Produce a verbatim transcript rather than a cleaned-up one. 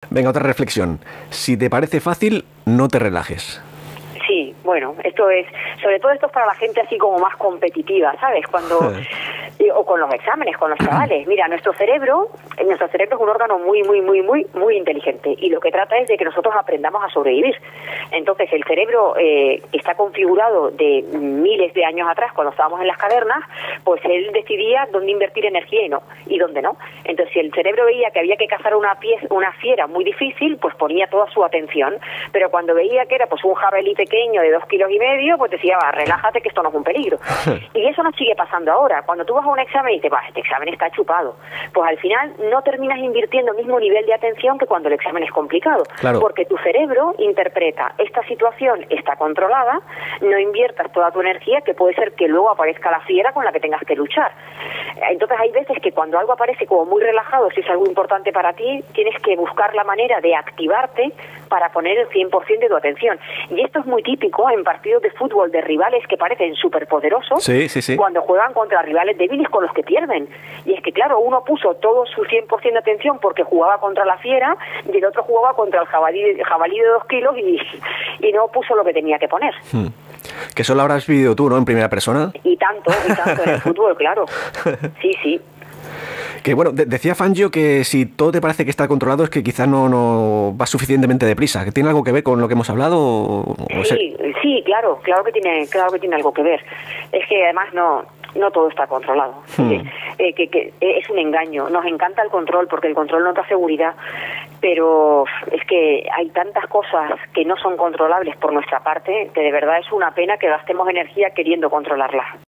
Venga, otra reflexión. Si te parece fácil, no te relajes. Sí, bueno, esto es, sobre todo esto es para la gente así como más competitiva, ¿sabes? Cuando, o con los exámenes, con los chavales. Mira, nuestro cerebro, nuestro cerebro es un órgano muy, muy, muy, muy, muy inteligente y lo que trata es de que nosotros aprendamos a sobrevivir. Entonces, el cerebro eh, está configurado de miles de años atrás, cuando estábamos en las cavernas, pues él decidía dónde invertir energía y no, y dónde no. Entonces, si el cerebro veía que había que cazar una pieza, una fiera muy difícil, pues ponía toda su atención, pero cuando veía que era pues un jabalí pequeño de dos kilos y medio, pues decía, va, relájate que esto no es un peligro. Y eso nos sigue pasando ahora. Cuando tú vas a un examen y te vas, este examen está chupado, pues al final no terminas invirtiendo el mismo nivel de atención que cuando el examen es complicado. Claro. Porque tu cerebro interpreta, esta situación está controlada, no inviertas toda tu energía, que puede ser que luego aparezca la fiera con la que tengas que luchar. Entonces hay veces que cuando algo aparece como muy relajado, si es algo importante para ti, tienes que buscar la manera de activarte para poner el cien por ciento de tu atención. Y esto es muy típico en partidos de fútbol de rivales que parecen superpoderosos, sí, sí, sí. cuando juegan contra rivales débiles con los que pierden. Y es que, claro, uno puso todo su cien por ciento de atención porque jugaba contra la fiera y el otro jugaba contra el jabalí, jabalí de dos kilos y, y no puso lo que tenía que poner. Hmm. Que eso lo habrás vivido tú, ¿no?, en primera persona. Y tanto, y tanto en el fútbol, claro. Sí, sí. Que bueno, de decía Fangio que si todo te parece que está controlado es que quizás no, no vas suficientemente deprisa. ¿Que tiene algo que ver con lo que hemos hablado? O, o sí, se... sí, claro, claro que tiene, claro que tiene algo que ver. Es que además no, no todo está controlado. Hmm. Eh, que, que es un engaño. Nos encanta el control porque el control nos da seguridad, pero es que hay tantas cosas que no son controlables por nuestra parte que de verdad es una pena que gastemos energía queriendo controlarlas.